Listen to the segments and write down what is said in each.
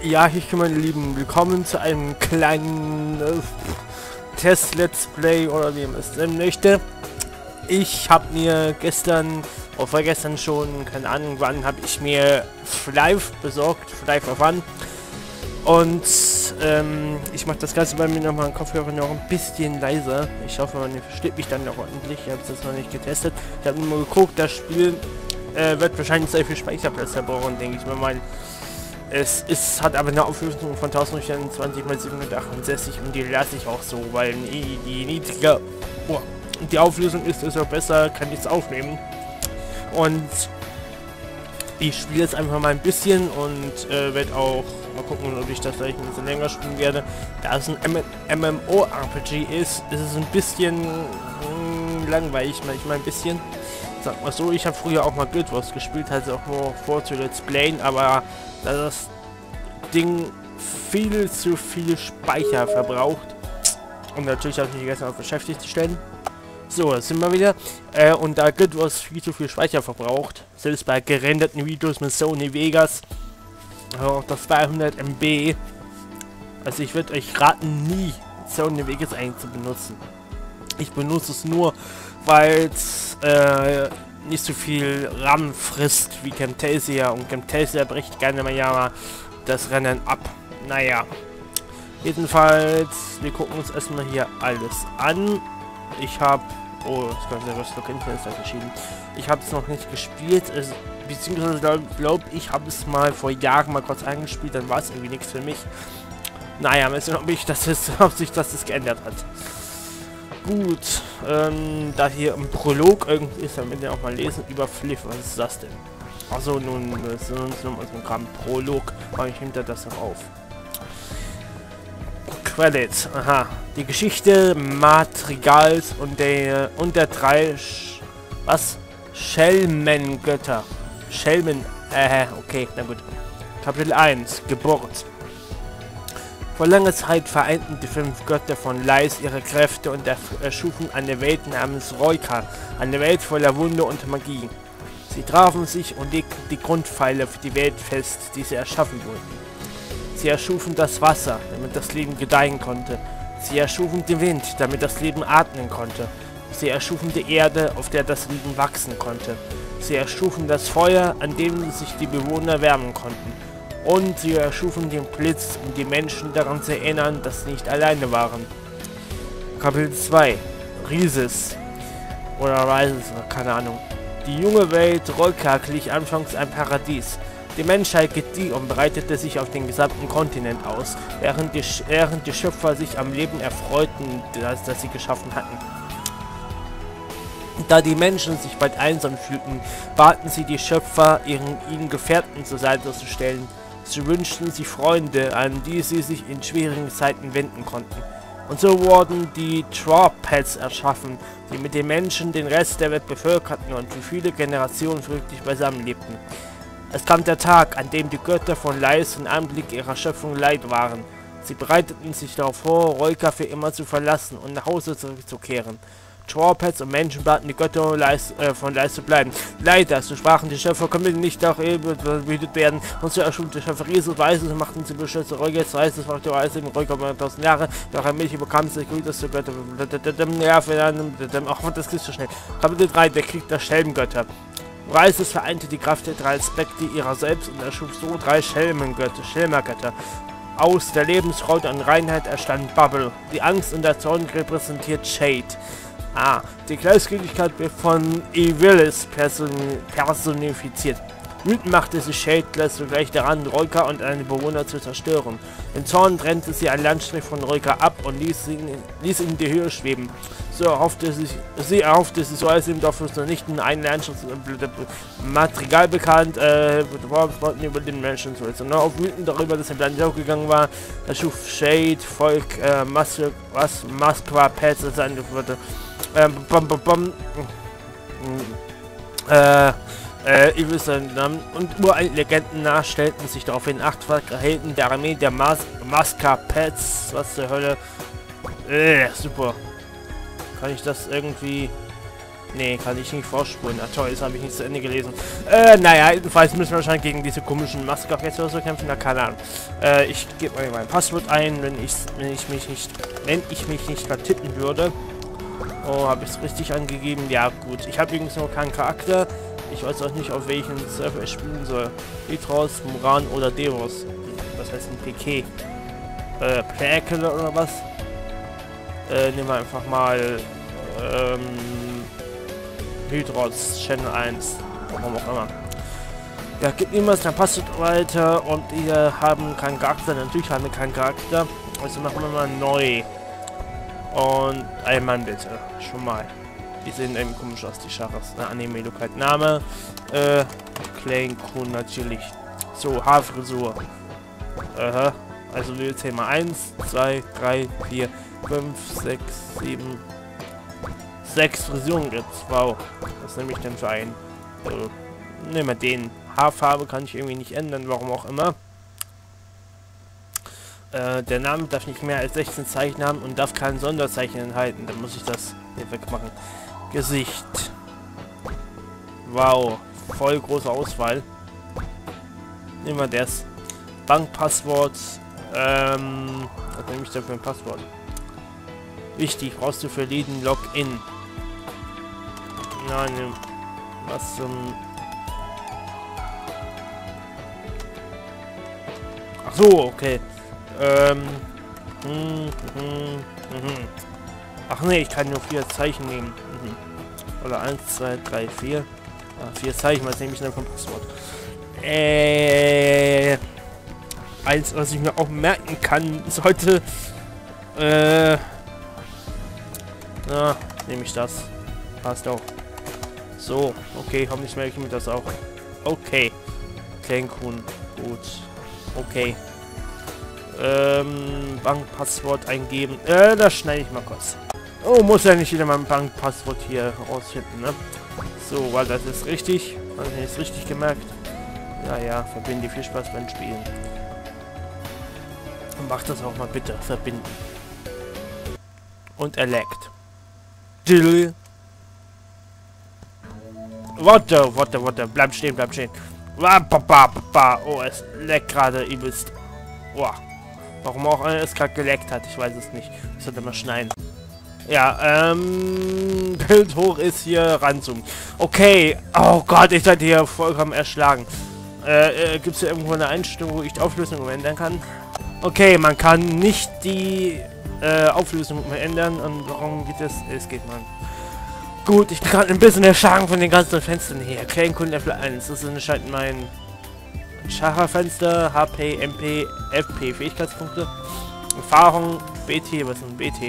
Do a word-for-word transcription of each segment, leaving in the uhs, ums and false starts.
Ja, ich meine Lieben, willkommen zu einem kleinen äh, Test-Let's Play oder wie man es nennen möchte. Ich habe mir gestern, oder vorgestern schon, keine Ahnung wann, habe ich mir Flive besorgt, Flive of Fun. Und ähm, ich mache das Ganze bei mir nochmal im Kopfhörer noch ein bisschen leiser. Ich hoffe, man versteht mich dann noch ordentlich. Ich habe es jetzt noch nicht getestet. Ich habe nur mal geguckt, das Spiel äh, wird wahrscheinlich sehr viel Speicherplatz verbrauchen, denke ich mir mal. Es ist, hat aber eine Auflösung von tausendvierundzwanzig mal siebenhundertachtundsechzig und die lasse ich auch so, weil die, die niedriger oh, die Auflösung ist, ist auch besser, kann ich es aufnehmen. Und ich spiele jetzt einfach mal ein bisschen und äh, werde auch mal gucken, ob ich das vielleicht ein bisschen länger spielen werde. Da es ein M M O R P G ist, ist es ein bisschen mh, langweilig, manchmal ein bisschen. Sag mal so, ich habe früher auch mal Guild Wars gespielt, also auch nur vor zu Let's Playen, aber da das Ding viel zu viel Speicher verbraucht und natürlich habe ich mich gestern auch beschäftigt zu stellen. So, da sind wir wieder. Äh, und da Guild Wars viel zu viel Speicher verbraucht, selbst bei gerenderten Videos mit Sony Vegas, auch das zweihundert Megabyte, also ich würde euch raten, nie Sony Vegas eigentlich zu benutzen. Ich benutze es nur, weil es äh, nicht so viel RAM frisst wie Camtasia, und Camtasia bricht gerne mal ja das Rennen ab. Naja, jedenfalls, wir gucken uns erstmal hier alles an. Ich habe, oh, das ganze Röstlock-Internet ist verschieden. Ich habe es noch nicht gespielt, es, beziehungsweise glaube glaub, ich habe es mal vor Jahren mal kurz angespielt, dann war es irgendwie nichts für mich. Naja, mal sehen, ob ich das ist, ob sich das ist geändert hat. Gut, ähm, da hier im Prolog irgendwie ist, damit wir auch mal lesen über Fliv. Was ist das denn? Achso, nun, das ist nun unser Programm Prolog. Mache ich hinter das noch auf. Credits, aha. Die Geschichte Madrigals und der und der drei Sch was? Schelmengötter. Schelmen, äh, okay, na gut. Kapitel eins, Geburt. Vor langer Zeit vereinten die fünf Götter von Lais ihre Kräfte und erschufen eine Welt namens Roika, eine Welt voller Wunder und Magie. Sie trafen sich und legten die Grundpfeiler für die Welt fest, die sie erschaffen wollten. Sie erschufen das Wasser, damit das Leben gedeihen konnte. Sie erschufen den Wind, damit das Leben atmen konnte. Sie erschufen die Erde, auf der das Leben wachsen konnte. Sie erschufen das Feuer, an dem sich die Bewohner wärmen konnten. Und sie erschufen den Blitz, um die Menschen daran zu erinnern, dass sie nicht alleine waren. Kapitel zwei. Rieses. Oder Rises, keine Ahnung. Die junge Welt Roika glich anfangs ein Paradies. Die Menschheit gedieh und breitete sich auf den gesamten Kontinent aus, während die, während die Schöpfer sich am Leben erfreuten, das, das sie geschaffen hatten. Da die Menschen sich bald einsam fühlten, baten sie die Schöpfer, ihren ihnen Gefährten zur Seite zu stellen. Sie wünschten sich Freunde, an die sie sich in schwierigen Zeiten wenden konnten. Und so wurden die Trawpads erschaffen, die mit den Menschen den Rest der Welt bevölkerten und für viele Generationen friedlich beisammen lebten. Es kam der Tag, an dem die Götter von Lais im Anblick ihrer Schöpfung leid waren. Sie bereiteten sich darauf vor, Roika für immer zu verlassen und nach Hause zurückzukehren. Trawpads und Menschen baten die Götter Lais, äh, von Lais zu bleiben. Leider, so sprachen die Schöpfer, können nicht auch behütet werden. Und so erschuf die Schöpfer Riese Weißes und machten sie Beschütze. Roika jetzt weiß, das macht der Weiße im Roika über tausend Jahre. Doch ein Mädchen bekam sich gut, dass die Götter. Ja, für dann. Ach, das geht so schnell. Kapitel drei, der Krieg der Schelmengötter. Reises vereinte die Kraft der drei Aspekte ihrer selbst und erschuf so drei Schelmengötter, Schelmergötter. Aus der Lebensfreude und Reinheit erstand Bubble. Die Angst und der Zorn repräsentiert Shade. Ah, die Gleichgültigkeit wird von Evilis person personifiziert. Wütend machte sich Shade sogleich daran, Roika und seine Bewohner zu zerstören. Im Zorn trennte sie einen Landstrich von Roika ab und ließ ihn, ließ ihn in die Höhe schweben. So erhoffte sich, sie erhoffte sich so als im Dorf noch nicht in einen Landstrich Madrigal bekannt, äh, wollten über den Menschen zu sondern auch wütend darüber, dass er dann gegangen war. Er schuf Shade, Volk, äh, Maske, was, Moskwa, Pets, seine Wörter. Ähm, bom, bom, bom. Äh, äh, ihr wisst seinen Namen. Und uralt Legenden nachstellten sich daraufhin achtfache Helden der Armee der Mas Maska Pets. Was zur Hölle? Äh, super. Kann ich das irgendwie... Nee, kann ich nicht vorspulen. Ah toll, das habe ich nicht zu Ende gelesen. Äh, naja, jedenfalls müssen wir wahrscheinlich gegen diese komischen Maskagets oder so kämpfen. Na, keine Ahnung. Äh, ich gebe mal mein Passwort ein, wenn ich, wenn ich mich nicht, wenn ich mich nicht vertippen würde. Oh, habe ich es richtig angegeben? Ja, gut. Ich habe übrigens noch keinen Charakter. Ich weiß auch nicht, auf welchen Server ich spielen soll. Petros, Muran oder Devos. Das heißt ein P K. Äh, Playerkiller oder was? Äh, nehmen wir einfach mal, ähm... Hydros, Channel eins, warum auch immer. Ja, gibt niemals dein Passwort weiter und wir haben keinen Charakter. Natürlich haben wir keinen Charakter. Also machen wir mal neu. Und ein Mann bitte. Schon mal. Die sehen irgendwie komisch aus, die Schachers. Na, Anime, Lokal, Name. Äh, Klein Kuhn natürlich. So, Haarfrisur. Aha. Also wir zählen mal eins, zwei, drei, vier, fünf, sechs, sieben. Sechs Frisuren gibt's. Wow. Was nehme ich denn für einen? Äh, nehmen wir den. Haarfarbe kann ich irgendwie nicht ändern, warum auch immer. Äh, der Name darf nicht mehr als sechzehn Zeichen haben und darf kein Sonderzeichen enthalten. Dann muss ich das hier wegmachen. Gesicht. Wow. Voll große Auswahl. Nehmen wir das. Bankpasswort. Ähm, was nehme ich denn für ein Passwort? Wichtig, brauchst du für jeden Login. Nein, was zum... Ach so, okay. Ähm... Hm, hm, hm. Ach nee, ich kann nur vier Zeichen nehmen. Mhm. Oder eins, zwei, drei, vier. Ah, vier Zeichen, was nehme ich denn vom Passwort? Äh... Eins, was ich mir auch merken kann, sollte... Äh... Na, nehme ich das. Passt auch. So, okay, hoffentlich merke ich mir das auch. Okay. Kleinkuhn. Gut. Okay. Ähm, Bankpasswort eingeben. Äh, das schneide ich mal kurz. Oh, muss ja nicht wieder mein Bankpasswort hier rausfinden, ne? So, weil das ist richtig. Habe ich es richtig gemerkt? Ja, ja, verbinde. Viel Spaß beim Spielen. Und mach das auch mal bitte. Verbinden. Und er laggt. Dill. Warte, warte, warte. Bleib stehen, bleib stehen. Oh, es leckt gerade übelst. Oh. Warum auch es gerade geleckt hat, ich weiß es nicht. Ich sollte mal schneiden. Ja, ähm... Bild hoch ist hier ranzoomen. Okay. Oh Gott, ich werde hier vollkommen erschlagen. Äh, äh gibt es hier irgendwo eine Einstellung, wo ich die Auflösung ändern kann? Okay, man kann nicht die äh, Auflösung ändern. Und warum geht das? Es geht man. Gut, ich bin gerade ein bisschen erschlagen von den ganzen Fenstern hier. Kleinkunden F eins. Das ist anscheinend mein Schacherfenster. H P, M P, F P. Fähigkeitspunkte. Erfahrung. B T. Was ist ein B T?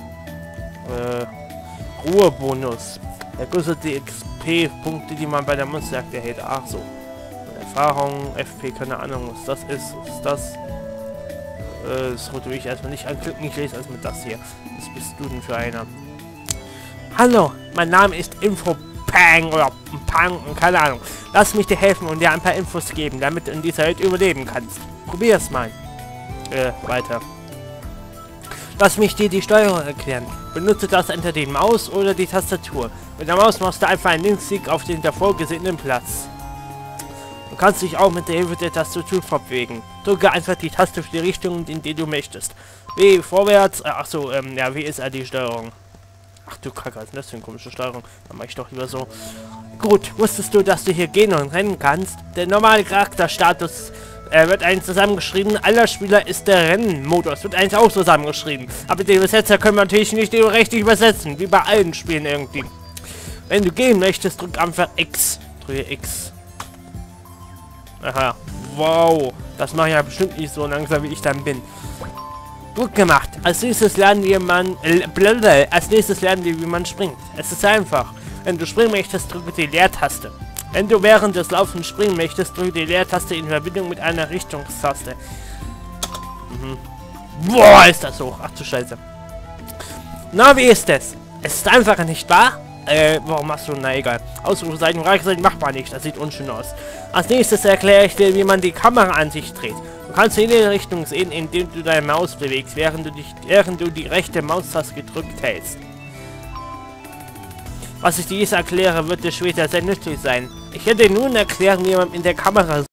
Äh, Ruhebonus. Ergrößerte X P-Punkte, die man bei der Monsterjagd erhält. Ach so. Erfahrung. F P. Keine Ahnung, was das ist. Was ist das? Äh, das wollte ich erstmal nicht anklicken. Ich lese erstmal das hier. Was bist du denn für einer? Hallo, mein Name ist Infopang oder Pang, keine Ahnung. Lass mich dir helfen und dir ein paar Infos geben, damit du in dieser Welt überleben kannst. Probier es mal. Äh, weiter. Lass mich dir die Steuerung erklären. Benutze das entweder die Maus oder die Tastatur. Mit der Maus machst du einfach einen Linksklick auf den davor gesehenen Platz. Du kannst dich auch mit der Hilfe der Tastatur fortbewegen. Drücke einfach die Taste für die Richtung, in die du möchtest. W vorwärts, äh, achso, ähm, ja, W ist ja die Steuerung. Ach du Kacke, was ist das für eine komische Steuerung? Dann mache ich doch lieber so. Gut, wusstest du, dass du hier gehen und rennen kannst? Der normale Charakterstatus äh, wird eins zusammengeschrieben. Aller Spieler ist der Rennmodus. Wird eins auch zusammengeschrieben. Aber den Übersetzer können wir natürlich nicht richtig übersetzen. Wie bei allen Spielen irgendwie. Wenn du gehen möchtest, drück einfach X. Drücke X. Aha. Wow. Das mache ich ja bestimmt nicht so langsam, wie ich dann bin. Gut gemacht. Als nächstes lernen wir man äh, als nächstes lernen wir, wie man springt. Es ist einfach. Wenn du springen möchtest, drücke die Leertaste. Wenn du während des Laufens springen möchtest, drücke die Leertaste in Verbindung mit einer Richtungstaste. Mhm. Boah, ist das hoch. Ach du Scheiße. Na, wie ist es? Es ist einfach, nicht wahr? Äh, warum machst du? Na egal. Ausrufezeichen und Reichszeichen macht man nicht. Das sieht unschön aus. Als nächstes erkläre ich dir, wie man die Kameraansicht dreht. Du kannst in jede Richtung sehen, indem du deine Maus bewegst, während du, dich, während du die rechte Maustaste gedrückt hältst. Was ich dir jetzt erkläre, wird dir später sehr nützlich sein. Ich werde dir nun erklären, wie man in der Kamera